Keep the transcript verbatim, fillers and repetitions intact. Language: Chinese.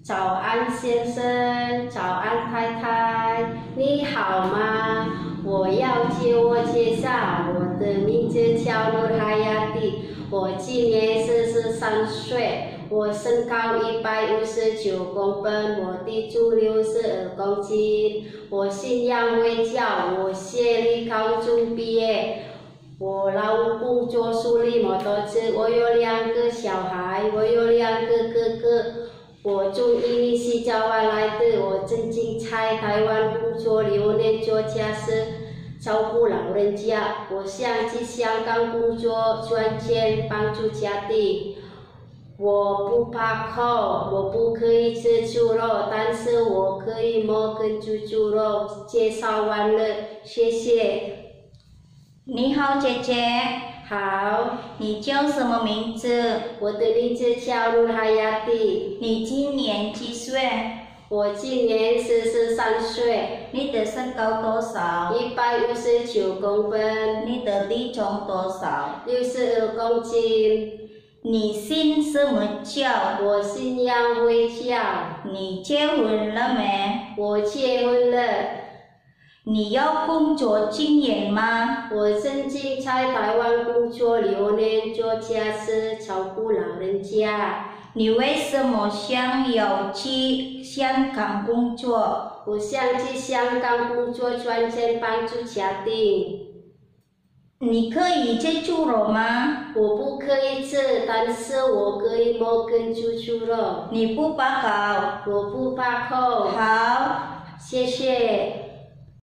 早安，先生，早安，太太，你好吗？我要自我介绍，我的名字叫努海亚蒂，我今年四十三岁，我身高一百五十九公分，我体重六十二公斤，我信仰卫教，我学历高中毕业。我老公做处理摩托车，我有两个小孩，我有两个哥哥。我从印尼西爪哇来的，我曾经在台湾工作六年做家事，照顾老人家。我想去香港工作赚钱，帮助家庭。我不怕苦，我不可以吃猪肉，但是我可以摸跟猪猪肉。介绍完了，谢谢。 你好，姐姐。 好。 你叫什么名字？ 我的名字叫努海亚蒂。 你今年几岁？ 我今年四十三岁。 你的身高多少？ 一百五十九公分。 你的体重多少？ 六十二公斤。 你信什么教？ 我信仰卫教。 你结婚了没？ 我结婚了。 你有工作经验吗？ 我曾经在台湾工作六年，做家事，照顾老人家。 你为什么想要去香港工作？ 我想去香港工作赚钱，帮助家庭。 你可以吃猪肉吗？ 我不可以吃，但是我可以摸跟猪猪肉。 你不怕高？ 我不怕苦。 好， 谢谢。